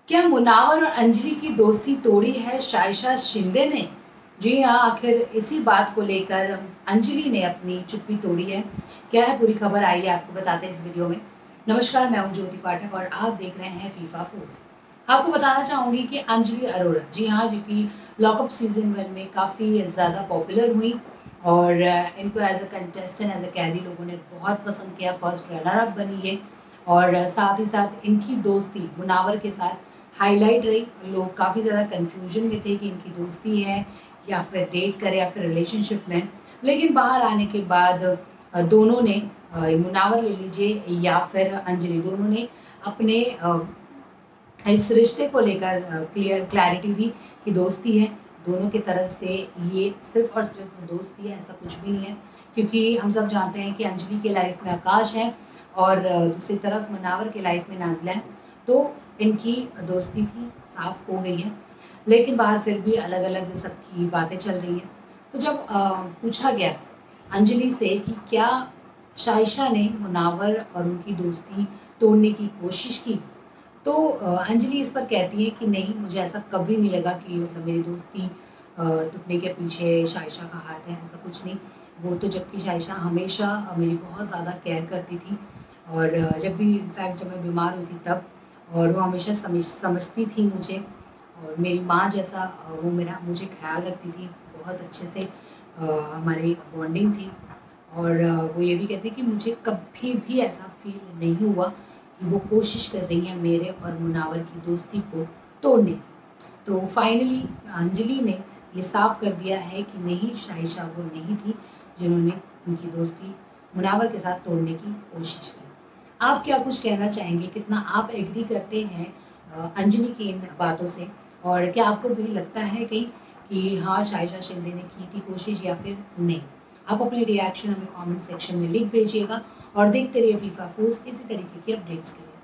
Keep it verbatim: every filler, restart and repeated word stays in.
क्या मुनावर और अंजलि की दोस्ती तोड़ी है शायशा शिंदे ने? जी हाँ, आखिर इसी बात को लेकर अंजलि ने अपनी चुप्पी तोड़ी है। क्या है पूरी खबर, आइए आपको बताते हैं इस वीडियो में। नमस्कार, मैं हूँ ज्योति पाठक और आप देख रहे हैं फीफा फोर्स। आपको बताना चाहूँगी कि अंजलि अरोड़ा, जी हाँ, जो कि लॉकअप सीजन वन में काफ़ी ज़्यादा पॉपुलर हुई और इनको as a contestant, as a कैदी लोगों ने बहुत पसंद किया। फर्स्ट रनर अप बनी है और साथ ही साथ इनकी दोस्ती मुनावर के साथ हाईलाइट रही। लोग काफ़ी ज़्यादा कन्फ्यूजन में थे कि इनकी दोस्ती है या फिर डेट करे या फिर रिलेशनशिप में। लेकिन बाहर आने के बाद दोनों ने, मुनावर ले लीजिए या फिर अंजलि, दोनों ने अपने इस रिश्ते को लेकर क्लियर क्लैरिटी दी कि दोस्ती है। दोनों की तरफ से ये सिर्फ और सिर्फ दोस्ती है, ऐसा कुछ भी नहीं है। क्योंकि हम सब जानते हैं कि अंजलि के लाइफ में आकाश है और दूसरी तरफ मुनावर के लाइफ में नाज़िला है। तो इनकी दोस्ती थी, साफ हो गई है, लेकिन बाहर फिर भी अलग अलग सबकी बातें चल रही हैं। तो जब आ, पूछा गया अंजलि से कि क्या शायशा ने मुनावर और उनकी दोस्ती तोड़ने की कोशिश की, तो अंजलि इस पर कहती है कि नहीं, मुझे ऐसा कभी नहीं लगा कि मतलब मेरी दोस्ती टूटने के पीछे शायशा का हाथ है, ऐसा कुछ नहीं। वो तो, जबकि शायशा हमेशा मेरी बहुत ज़्यादा केयर करती थी और जब भी, इनफैक्ट जब मैं बीमार हुई थी तब, और वो हमेशा समझ समझती थी मुझे और मेरी माँ जैसा वो मेरा मुझे ख्याल रखती थी। बहुत अच्छे से हमारी बॉन्डिंग थी और वो ये भी कहती कि मुझे कभी भी ऐसा फील नहीं हुआ कि वो कोशिश कर रही है मेरे और मुनावर की दोस्ती को तोड़ने की। तो फाइनली अंजलि ने ये साफ कर दिया है कि नहीं, शायशा वो नहीं थी जिन्होंने उनकी दोस्ती मुनावर के साथ तोड़ने की कोशिश की। आप क्या कुछ कहना चाहेंगे, कितना आप एग्री करते हैं अंजलि की इन बातों से, और क्या आपको भी लगता है कहीं कि हाँ, शायशा शिंदे ने की थी कोशिश या फिर नहीं? आप अपने रिएक्शन हमें कमेंट सेक्शन में लिख भेजिएगा और देखते रहिए फीफा फोर्स इसी तरीके की अपडेट्स के लिए।